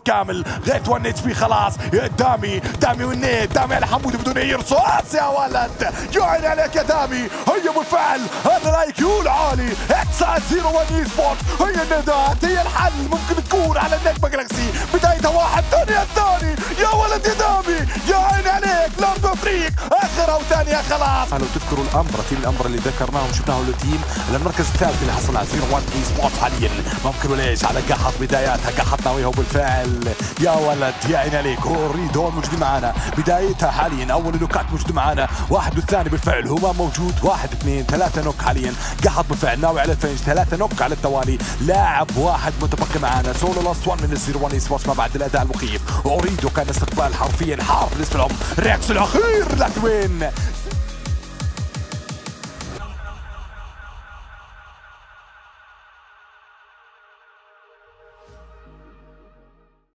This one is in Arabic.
كامل غيت 1 اتش بي خلاص. دامي والنيت، دامي على حمودي بدون اي رصاص يا ولد. يا عيني عليك يا دامي. هيا بالفعل هذا الاي كيو العالي. اكسات 01 اي سبورت. هي الندات، هي الحل ممكن تكون على النجمة جلاكسي. بدايتها واحد، ثانية الثاني. يا ولد يا دامي، يا عيني عليك. لورد فريك اخرها وثانية خلاص. لو تذكروا الامر تيم الامر اللي ذكرناه وشفناه له تيم المركز الثالث اللي حصل على 01 اي سبورت حاليا. ممكن ليش على قحط بداياتها، قحطنا وياه بالفعل. يا ولد يا عيني عليك. اوريد هون موجود معنا بدايتها حاليا. اول نوكات موجود معنا، واحد والثاني بالفعل هما موجود. 1 2 3 نوك حاليا. قحط بالفعل ناوي على الفينش، 3 نوك على التوالي. لاعب واحد متبقي معنا. سولو لاست 1 من 01 اي سبورت ما بعد الاداء المخيف. اوريدو كان استقبال حرفيا حار بالنسبه لهم. ريكس الاخير لتوين